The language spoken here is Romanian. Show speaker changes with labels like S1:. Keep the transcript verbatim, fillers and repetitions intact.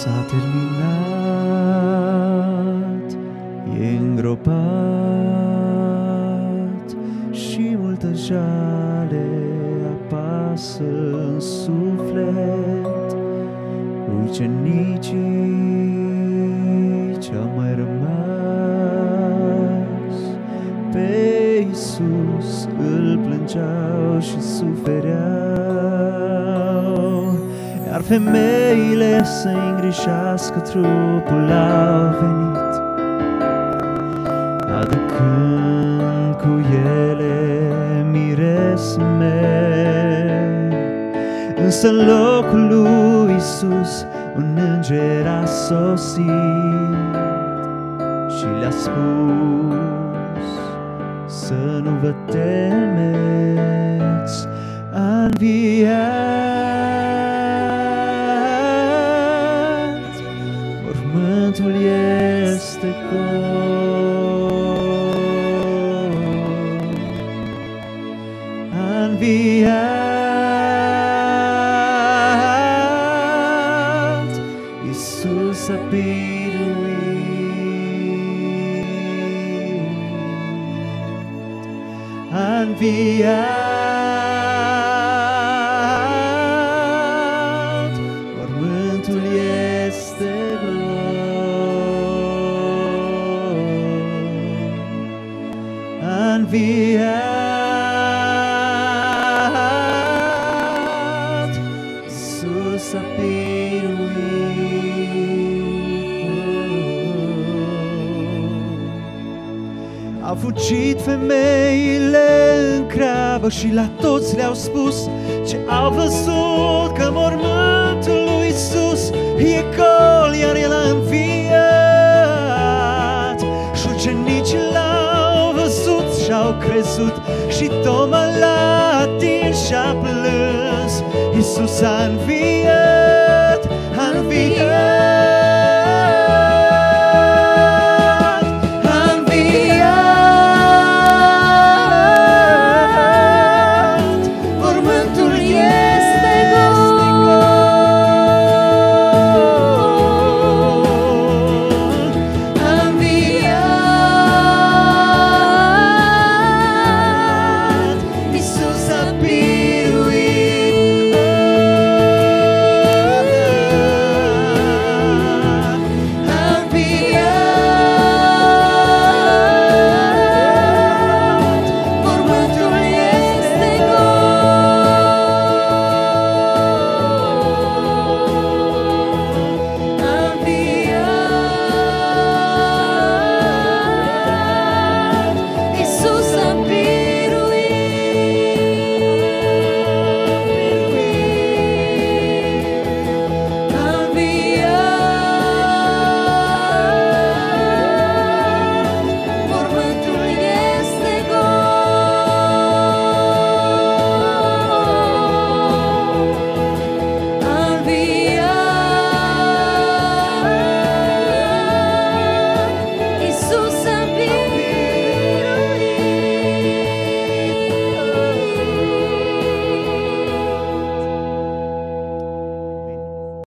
S1: s-a terminat, e îngropat și multă jale apasă în suflet. Ucenicii ce-au mai rămas pe Iisus îl plângeau și sufereau, iar femeile să îngrișească trupul au venit, aducând cu ele miresme. Însă în locul lui Iisus un înger a sosit și le-a spus să nu vă temeți, a înviat, mormântul este gol, a înviat, Iisus a biruit, a înviat, mormântul este gol, a înviat, Iisus a biruit. Au fugit femeile în grabă și la toți le-au spus ce au văzut, că mormântul lui Iisus e gol, iar El a înviat. Și ucenicii l-au văzut și-au crezut și Toma l-a atins și-a plâns. Iisus a înviat.